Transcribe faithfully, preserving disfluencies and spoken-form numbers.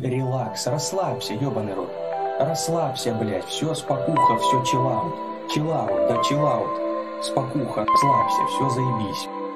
Релакс, расслабься, ебаный рот. Расслабься, блядь, все спокуха, все чиллаут. Чиллаут, да чиллаут. Спокуха, расслабься, все заебись.